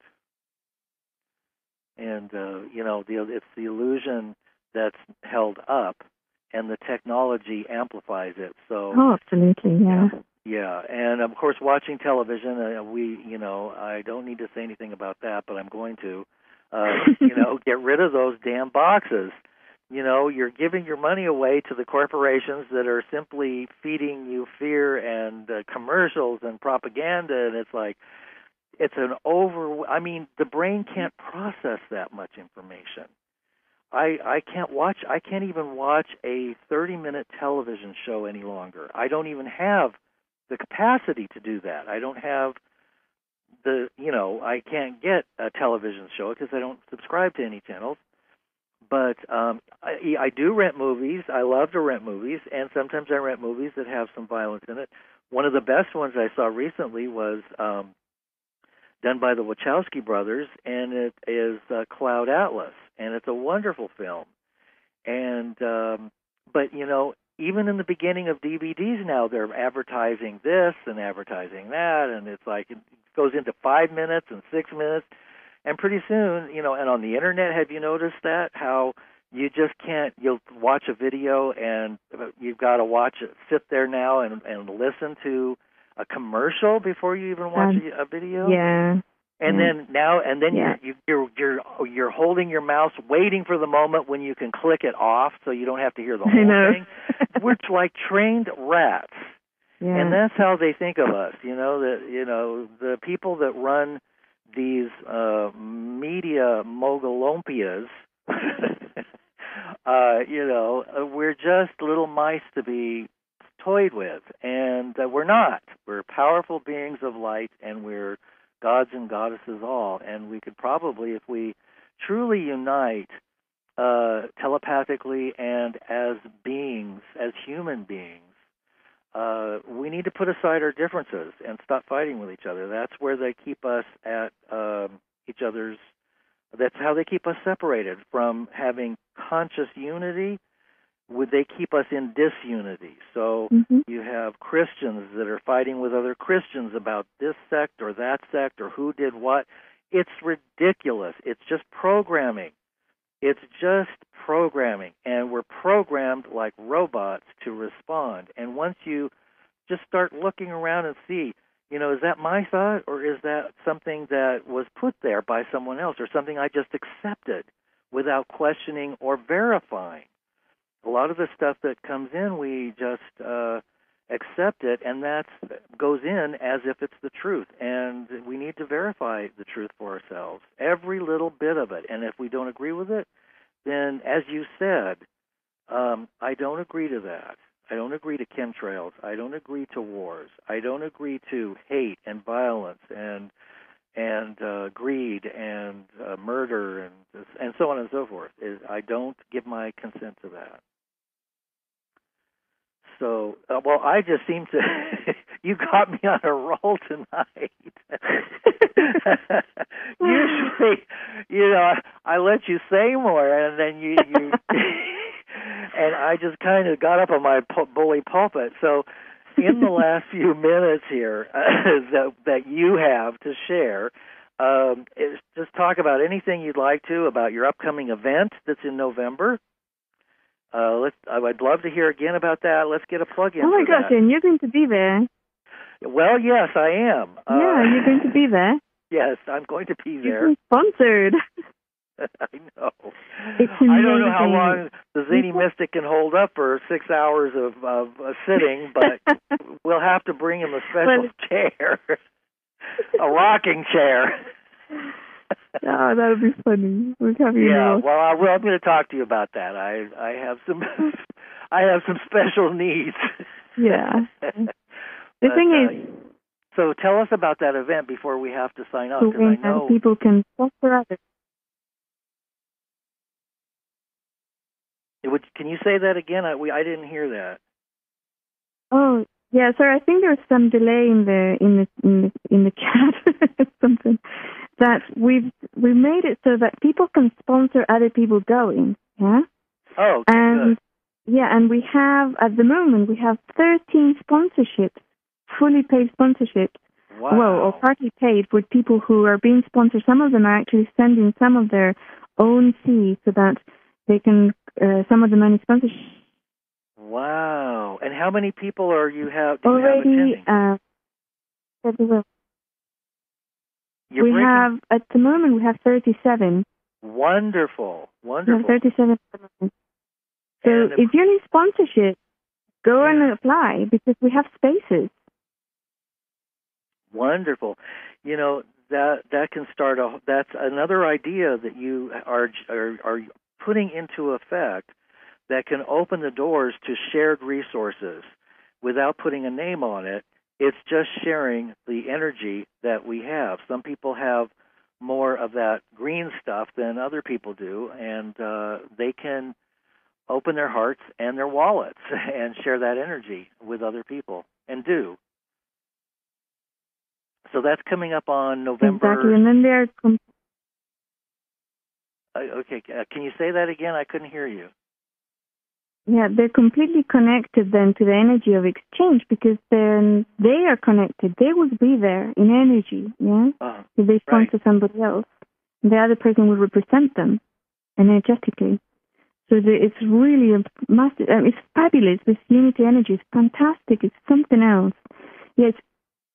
And uh, you know, the it's the illusion that's held up, and the technology amplifies it. So. Oh, absolutely. Yeah. Yeah, and of course, watching television, uh, we, you know, I don't need to say anything about that, but I'm going to, uh, you know, get rid of those damn boxes. You know, you're giving your money away to the corporations that are simply feeding you fear and uh, commercials and propaganda, and it's like, it's an over, I mean, the brain can't process that much information. I, I can't watch, I can't even watch a thirty-minute television show any longer. I don't even have the capacity to do that. I don't have the, you know, I can't get a television show because I don't subscribe to any channels. But um, I, I do rent movies. I love to rent movies, and sometimes I rent movies that have some violence in it. One of the best ones I saw recently was um, done by the Wachowski brothers, and it is uh, Cloud Atlas, and it's a wonderful film. And um, but you know, even in the beginning of D V Ds now, they're advertising this and advertising that, and it's like it goes into five minutes and six minutes, and pretty soon, you know, and on the internet, have you noticed that, how you just can't, you'll watch a video and you've got to watch it, sit there now and, and listen to a commercial before you even watch um, a, a video? Yeah. And yeah. then now, and then yeah. you're, you're you're you're holding your mouse, waiting for the moment when you can click it off, so you don't have to hear the whole I know. thing. We're like trained rats, yeah. and that's how they think of us. You know that you know the people that run these uh, media mogulompias. uh, you know, we're just little mice to be toyed with, and uh, we're not. We're powerful beings of light, and we're gods and goddesses all, and we could probably, if we truly unite uh, telepathically and as beings, as human beings, uh, we need to put aside our differences and stop fighting with each other. That's where they keep us at um, each other's, that's how they keep us separated from having conscious unity. Would they keep us in disunity? So mm-hmm. you have Christians that are fighting with other Christians about this sect or that sect or who did what. It's ridiculous. It's just programming. It's just programming. And we're programmed like robots to respond. And once you just start looking around and see, you know, is that my thought or is that something that was put there by someone else or something I just accepted without questioning or verifying? A lot of the stuff that comes in, we just uh, accept it, and that goes in as if it's the truth. And we need to verify the truth for ourselves, every little bit of it. And if we don't agree with it, then, as you said, um, I don't agree to that. I don't agree to chemtrails. I don't agree to wars. I don't agree to hate and violence and and uh, greed and uh, murder and and so on and so forth. I don't give my consent to that. So, uh, well, I just seem to, you got me on a roll tonight. Usually, you know, I let you say more, and then you, you and I just kind of got up on my pu- bully pulpit. So, in the last few minutes here uh, that, that you have to share, um, is just talk about anything you'd like to about your upcoming event that's in November. Uh, let's, I'd love to hear again about that. Let's get a plug-in. Oh, my for gosh, that. and you're going to be there. Well, yes, I am. Yeah, uh, you're going to be there. Yes, I'm going to be You've there. been sponsored. I know. It's I don't know how amazing. long the Zany Mystic can hold up for six hours of, of uh, sitting, but we'll have to bring him a special Well, chair, a rocking chair. Oh, that would be funny. We're having Yeah, a well, I, well, I'm going to talk to you about that. I I have some I have some special needs. Yeah. The But, thing uh, is, so tell us about that event before we have to sign up, to because I win, know. and people can sponsor others. It would, can you say that again? I we I didn't hear that. Oh, yeah. Sorry, I think there was some delay in the in the in the, in the chat. Something that we've we made it so that people can sponsor other people going. Yeah. Oh, okay, and good. yeah, and we have at the moment we have thirteen sponsorships, fully paid sponsorships. Wow. Well, or partly paid with people who are being sponsored. Some of them are actually sending some of their own fees so that they can uh, some of the money sponsorship. Wow. And how many people are you have do you Already, have attending? uh, everywhere. You're we breaking- have at the moment we have thirty-seven. Wonderful. We Wonderful. have thirty-seven. At the moment. So And the- if you need sponsorship, go Yeah. and apply because we have spaces. Wonderful. You know, that that can start a that's another idea that you are are are putting into effect that can open the doors to shared resources without putting a name on it. It's just sharing the energy that we have. Some people have more of that green stuff than other people do, and uh, they can open their hearts and their wallets and share that energy with other people, and do. So that's coming up on November. Exactly, and then they're com- Uh, okay, uh, can you say that again? I couldn't hear you. yeah they're completely connected then to the energy of exchange because then they are connected. They will be there in energy. Yeah, Uh, if they sponsor somebody else, the other person will represent them energetically. So the, it's really a massive. Um, it's fabulous. This unity energy is fantastic. It's something else. Yeah, it's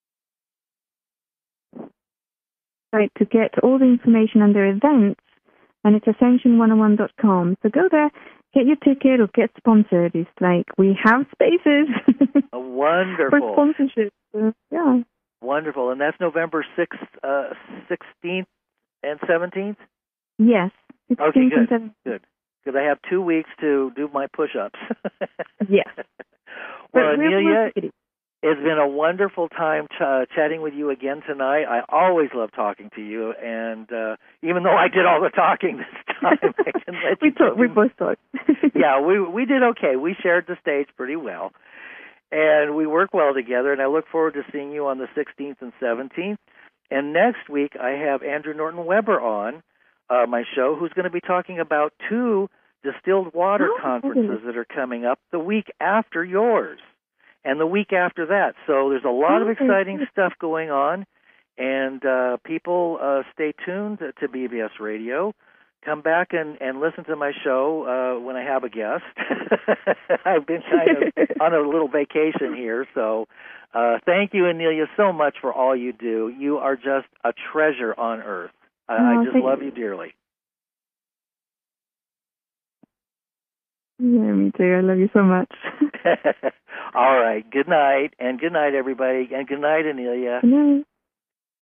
right to get all the information on their events, and it's ascension one oh one dot com. So go there, get your ticket, or get sponsored. It's like we have spaces uh, wonderful. for sponsorship. So, yeah. Wonderful. And that's November sixth, uh, sixteenth and seventeenth? Yes. Okay, good. seventeenth. Good. Because I have two weeks to do my push-ups. Yes. Well, But we're- Anelia, we're- it's been a wonderful time ch- uh, chatting with you again tonight. I always love talking to you, and uh, even though I did all the talking this time, I can let we you talk, we do- both talked. Yeah, we we did okay. We shared the stage pretty well, and we work well together, and I look forward to seeing you on the sixteenth and seventeenth. And next week, I have Andrew Norton Weber on uh, my show, who's going to be talking about two distilled water Oh, conferences fabulous. that are coming up the week after yours and the week after that. So there's a lot of Okay. exciting stuff going on, and uh, people uh, stay tuned to, to B B S Radio. Come back and, and listen to my show uh, when I have a guest. I've been kind of on a little vacation here, so uh, thank you, Anelia, so much for all you do. You are just a treasure on earth. I, Oh, I just thank love you. you dearly. Yeah, me too. I love you so much. All right. Good night, and good night, everybody, and good night, Anelia. Good night.